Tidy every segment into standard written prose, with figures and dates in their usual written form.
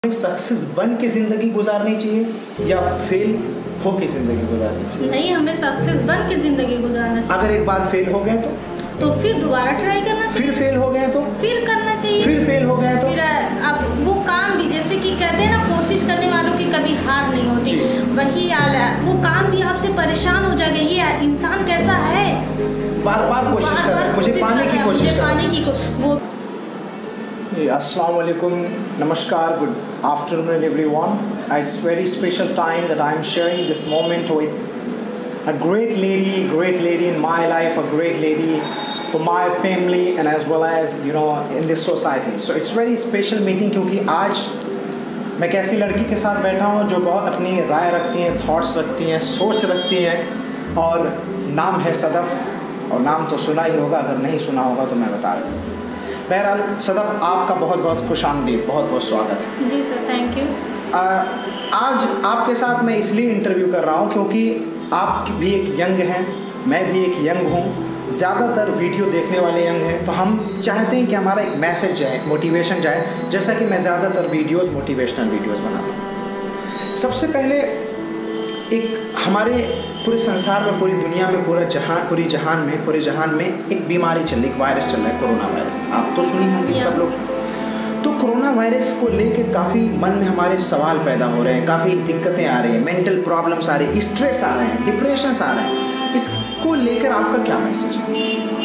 Success बन के जिंदगी गुजारनी चाहिए या फेल हो के जिंदगी गुजारनी चाहिए? नहीं, हमें सक्सेस बन के जिंदगी गुजारना चाहिए। अगर एक बार फेल हो गए तो फिर दोबारा ट्राई करना चाहिए। फिर फेल हो गए तो फिर करना चाहिए। फिर फेल हो गए तो फिर अब वो काम भी, जैसे कि कहते हैं ना, कोशिश करने वालों की कभी हार नहीं होती, वही हाल है। वो काम भी आपसे परेशान हो जाएगा, ये इंसान कैसा है, बार बार कोशिश कर रहा है, मुझे पाने की कोशिश कर रहा है। वो Assalamu alaikum, namaskar, good afternoon everyone. It's very special time that I'm sharing this moment with a great lady in my life, a great lady for my family and as well as in this society. So it's very special meeting क्योंकि आज मैं एक ऐसी लड़की के साथ बैठा हूँ जो बहुत अपनी राय रखती हैं, थॉट्स रखती हैं, सोच रखती हैं, और नाम है सदफ। और नाम तो सुना ही होगा, अगर नहीं सुना होगा तो मैं बता रहा हूँ। बहरहाल सदफ, आपका बहुत बहुत खुशामदीद, बहुत बहुत स्वागत है। जी सर, थैंक यू। आज आपके साथ मैं इसलिए इंटरव्यू कर रहा हूँ क्योंकि आप भी एक यंग हैं, मैं भी एक यंग हूँ, ज़्यादातर वीडियो देखने वाले यंग हैं, तो हम चाहते हैं कि हमारा एक मैसेज जाए, मोटिवेशन जाए, जैसा कि मैं ज़्यादातर वीडियोस मोटिवेशनल वीडियोस बनाता हूँ। सबसे पहले एक हमारे पूरे संसार में, पूरी दुनिया में, पूरे जहान में एक बीमारी चल रही, एक वायरस चल रहा है, कोरोना वायरस। आप तो सुनी होंगी सब लोग। तो कोरोना वायरस को लेके काफ़ी मन में हमारे सवाल पैदा हो रहे हैं, काफ़ी दिक्कतें आ रही हैं, मेंटल प्रॉब्लम्स आ रही हैं, स्ट्रेस आ रहे हैं, डिप्रेशंस आ रहे हैं। इसको लेकर आपका क्या मैसेज है?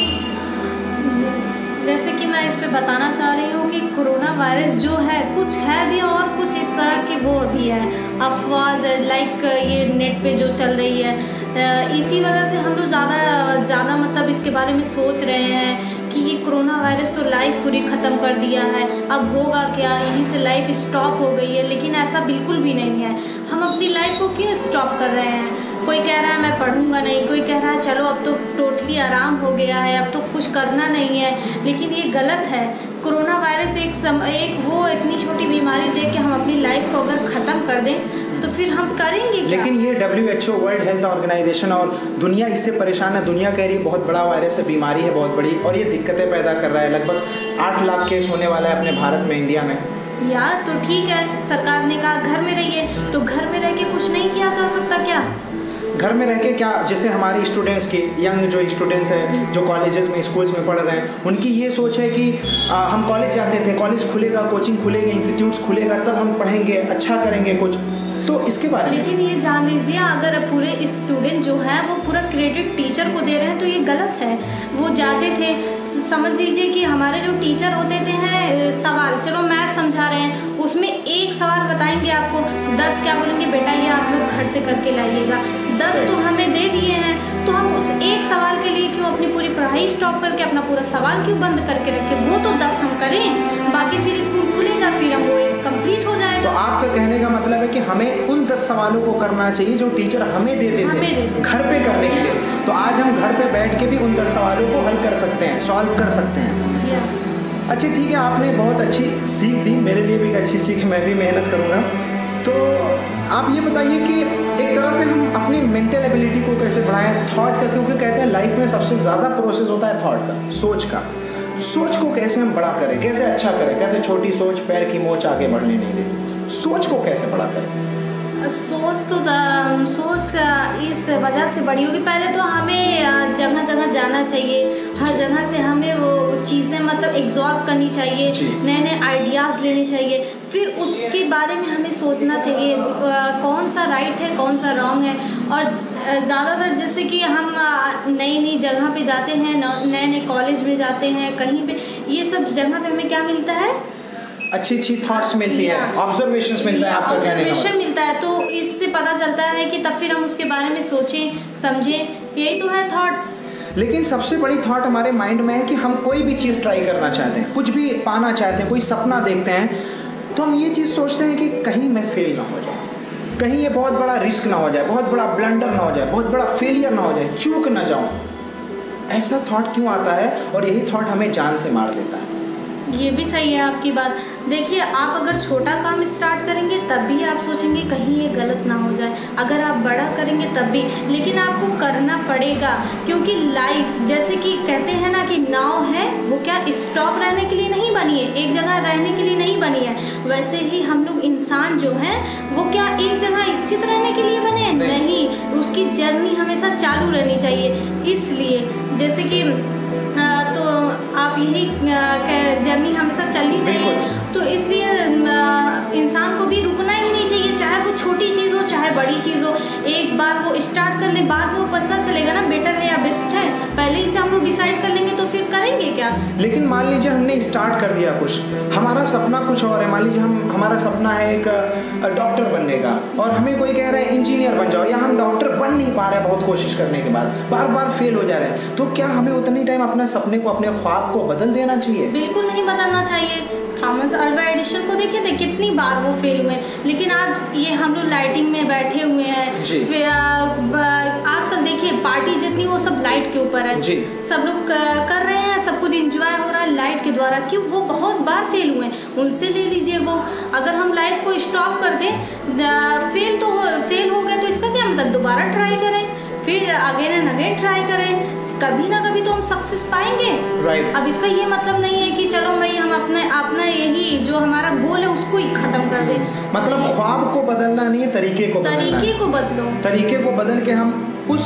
जैसे कि मैं इस पे बताना चाह रही हूँ कि कोरोना वायरस जो है, कुछ है भी और कुछ इस तरह की वो भी है, अफवाह, लाइक ये नेट पे जो चल रही है, इसी वजह से हम लोग ज़्यादा मतलब इसके बारे में सोच रहे हैं कि ये कोरोना वायरस तो लाइफ पूरी ख़त्म कर दिया है, अब होगा क्या, यहीं से लाइफ स्टॉप हो गई है। लेकिन ऐसा बिल्कुल भी नहीं है। हम अपनी लाइफ को क्यों स्टॉप कर रहे हैं? कोई कह रहा है मैं पढ़ूंगा नहीं, कोई कह रहा है चलो अब तो टोटली आराम हो गया है, अब तो कुछ करना नहीं है, लेकिन ये गलत है। कोरोना वायरस एक वो इतनी छोटी बीमारी दे के हम अपनी लाइफ को अगर ख़त्म कर दें तो फिर हम करेंगे क्या? लेकिन ये WHO, वर्ल्ड हेल्थ ऑर्गेनाइजेशन, और दुनिया इससे परेशान है। दुनिया कह रही है बहुत बड़ा वायरस है, बीमारी है बहुत बड़ी, और ये दिक्कतें पैदा कर रहा है। लगभग 8 लाख केस होने वाला है अपने भारत में, इंडिया में। यार तो ठीक है, सरकार ने कहा घर में रहिए, तो घर में रह के कुछ नहीं किया जा सकता क्या? घर में रह के क्या, जैसे हमारे स्टूडेंट्स की, यंग जो स्टूडेंट्स हैं, जो कॉलेजेस में, स्कूल्स में पढ़ रहे हैं, उनकी ये सोच है कि हम कॉलेज जाते थे, कॉलेज खुलेगा, कोचिंग खुलेगी, इंस्टीट्यूट्स खुलेगा, तब हम पढ़ेंगे, अच्छा करेंगे कुछ। तो इसके बारे में लेकिन ये जान लीजिए, अगर पूरे स्टूडेंट जो हैं वो पूरा क्रेडिट टीचर को दे रहे हैं तो ये गलत है। वो जाते थे, समझ लीजिए कि हमारे जो टीचर होते थे हैं, सवाल, चलो मैथ समझा रहे हैं, उसमें एक सवाल बताएंगे आपको, 10 क्या बोलेंगे, बेटा ये आप लोग घर से करके लाइएगा। 10 तो हमें दे दिए हैं, तो हम उस एक सवाल के लिए क्यों अपनी पूरी पढ़ाई स्टॉप करके अपना पूरा सवाल क्यों बंद करके रखें? वो तो 10 हम करें, बाकी फिर स्कूल खुलेगा, फिर हम वो कंप्लीट हो जाएगा। तो आपका कहने का मतलब है कि हमें उन 10 सवालों को करना चाहिए जो टीचर हमें दे देते हैं घर पे करने के लिए। तो आज हम घर पे बैठ के भी उन 10 सवालों को हल कर सकते हैं, सॉल्व कर सकते हैं। अच्छा ठीक है, आपने बहुत अच्छी सीख दी, मेरे लिए भी एक अच्छी सीख, मैं भी मेहनत करूँगा। तो आप ये बताइए कि एक तरह से हम अपनी मेंटल एबिलिटी को कैसे बढ़ाएं, थॉट का, क्योंकि कहते हैं लाइफ में सबसे ज़्यादा प्रोसेस होता है थॉट का, सोच का। सोच को कैसे हम बड़ा करें, कैसे अच्छा करें? कहते हैं छोटी सोच पैर की मोच आगे बढ़ने नहीं देती। सोच को कैसे बड़ा करें? सोच इस वजह से बड़ी होगी, पहले तो हमें जगह जगह जाना चाहिए, हर जगह से हमें वो चीज़ें मतलब एब्जॉर्ब करनी चाहिए, नए नए आइडियाज़ लेने चाहिए, फिर उसके बारे में हमें सोचना चाहिए कौन सा राइट है, कौन सा रॉन्ग है। और ज़्यादातर जैसे कि हम नई नई जगह पे जाते हैं, नए नए कॉलेज में जाते हैं, कहीं पे, ये सब जगह पे हमें क्या मिलता है? अच्छी थॉट्स मिलती है, ऑब्जर्वेशंस मिलता है, आपका कहने का ऑब्जर्वेशन मिलता है, तो इससे पता चलता है कि तब फिर हम उसके बारे में सोचें, समझें, यही तो है थॉट्स। लेकिन सबसे बड़ी थॉट हमारे माइंड में है कि हम कोई भी चीज़ ट्राई करना चाहते हैं, कुछ भी पाना चाहते हैं, कोई सपना देखते हैं, तो हम ये चीज़ सोचते हैं कि कहीं मैं फेल ना हो जाऊँ, कहीं ये बहुत बड़ा रिस्क ना हो जाए, बहुत बड़ा ब्लंडर ना हो जाए, बहुत बड़ा फेलियर ना हो जाए, चूक ना जाऊँ। ऐसा थॉट क्यों आता है? और यही थॉट हमें जान से मार देता है। ये भी सही है आपकी बात। देखिए, आप अगर छोटा काम स्टार्ट करेंगे तब भी आप सोचेंगे कहीं ये गलत ना हो जाए, अगर आप बड़ा करेंगे तब भी, लेकिन आपको करना पड़ेगा। क्योंकि लाइफ जैसे कि कहते हैं ना कि नाव है वो क्या स्टॉप रहने के लिए नहीं बनी है, एक जगह रहने के लिए नहीं बनी है, वैसे ही हम लोग इंसान जो हैं वो क्या एक जगह स्थित रहने के लिए बने? नहीं, उसकी जर्नी हमेशा चालू रहनी चाहिए। इसलिए जैसे कि तो आप यही जर्नी हमेशा चलनी चाहिए, तो इसलिए इंसान को भी रुकना ही नहीं चाहिए, चाहे वो छोटी चीज़ हो चाहे बड़ी चीज़ हो। एक बार वो स्टार्ट कर ले, बाद में वो पता चलेगा ना बेटर है या बेस्ट है, पहले ही से हम लोग डिसाइड कर लेंगे तो फिर करेंगे क्या। लेकिन मान लीजिए हमने स्टार्ट कर दिया कुछ, हमारा सपना कुछ और है, मान लीजिए हमारा सपना है एक डॉक्टर बनने का, और हमें कोई कह रहा है इंजीनियर बन जाओ, या हम डॉक्टर बन नहीं पा रहे बहुत कोशिश करने के बाद, बार बार फेल हो जा रहे हैं, तो क्या हमें उतनी टाइम अपने सपने को, अपने ख्वाब को बदल देना चाहिए? बिल्कुल नहीं बदलना चाहिए। थॉमस अल्वा एडिसन को देखे थे कितनी बार वो फेल हुए, लेकिन आज ये हम लोग लाइटिंग में बैठे हुए हैं। फिर आजकल देखिए पार्टी जितनी वो सब लाइट के ऊपर है, सब लोग कर रहे हैं, सब कुछ एंजॉय हो रहा है लाइट के द्वारा। क्यों? वो बहुत बार फेल हुए, उनसे ले लीजिए वो। अगर हम लाइफ को स्टॉप कर दें, फेल हो गए तो इसका क्या मतलब, दोबारा ट्राई करें, फिर अगेन एंड अगेन ट्राई करें, कभी ना कभी तो हम सक्सेस पाएंगे। अब इसका ये मतलब नहीं है कि चलो भाई हम अपना यही जो हमारा गोल है उसको ही खत्म कर दें। मतलब ख्वाब को बदलना नहीं है, तरीके को बदलो, तरीके को बदल के हम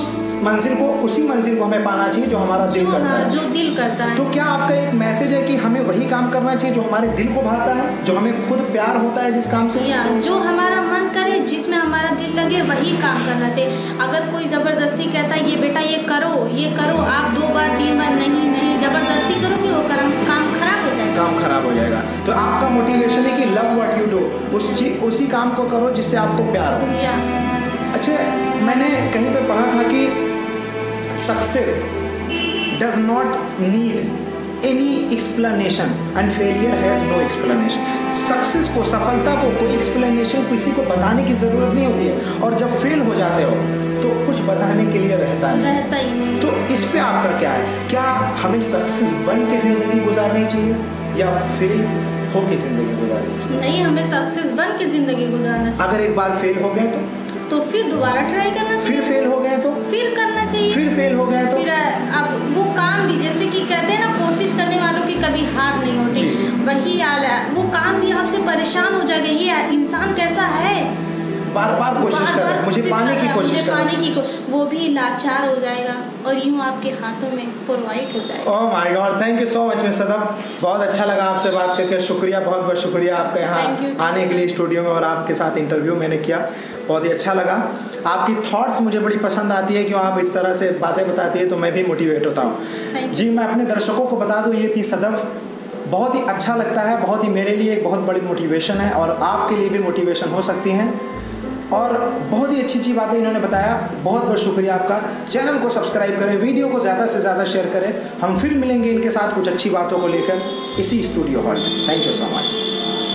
उसी मंजिल को हमें पाना चाहिए जो हमारा दिल करता है, जो दिल करता है। तो क्या आपका एक मैसेज है कि हमें वही काम करना चाहिए जो हमारे दिल को भाता है, जो हमें खुद प्यार होता है जिस काम से, जो हमारा मन करे, जिसमें हमारा दिल लगे, वही काम करना चाहिए। अगर कोई जबरदस्ती कहता है ये बेटा ये करो, आप 2 बार 3 बार नहीं जबरदस्ती करोगे वो काम खराब हो जाएगा। तो आपका मोटिवेशन है कि लव व्हाट यू डू, उसी काम को करो जिससे आपको प्यार हो। अच्छा, मैंने कहीं पे पढ़ा था कि success does not need any explanation and failure has no explanation. Success को, सफलता को कोई एक्सप्लेनेशन किसी को बताने की जरूरत नहीं होती है, और जब फेल हो जाते हो तो कुछ बताने के लिए रहता ही नहीं। तो इस पे आपका क्या है? क्या हमें सक्सेस बन के जिंदगी गुजारनी चाहिए या फेल होके जिंदगी गुजारनी चाहिए? नहीं, हमें सक्सेस बन के जिंदगी गुजारना चाहिए। अगर एक बार फेल हो गए तो फिर दोबारा ट्राई करना चाहिए। फिर फेल हो गए तो फिर करना चाहिए। फिर फेल हो गए तो फिर अब वो काम भी, जैसे कि कहते हैं ना कोशिश करने वालों की कभी हार नहीं होती, वही हाल है। वो काम भी आपसे परेशान हो जाएगा, ये इंसान कैसा है, बार बार कोशिश कर रहा है, मुझे पाने की कोशिश कर रहा है, वो भी लाचार हो जाएगा और यूं आपके हाथों में प्रोवाइड हो जाएगा। Oh my god, thank you so much miss Sadaf, बहुत अच्छा लगा आपसे बात करके, शुक्रिया, बहुत बहुत शुक्रिया आपका यहाँ आने के लिए स्टूडियो में और आपके साथ इंटरव्यू मैंने किया, बहुत ही अच्छा लगा। आपकी थॉट्स मुझे बड़ी पसंद आती है, क्यों आप इस तरह से बातें बताती है तो मैं भी मोटिवेट होता हूँ। जी, मैं अपने दर्शकों को बता दूँ, ये थी सदफ, बहुत ही अच्छा लगता है, बहुत ही मेरे लिए एक बहुत बड़ी मोटिवेशन है और आपके लिए भी मोटिवेशन हो सकती हैं, और बहुत ही अच्छी अच्छी बातें इन्होंने बताया। बहुत बहुत शुक्रिया आपका। चैनल को सब्सक्राइब करें, वीडियो को ज़्यादा से ज़्यादा शेयर करें। हम फिर मिलेंगे इनके साथ कुछ अच्छी बातों को लेकर इसी स्टूडियो हॉल में। Thank you so much.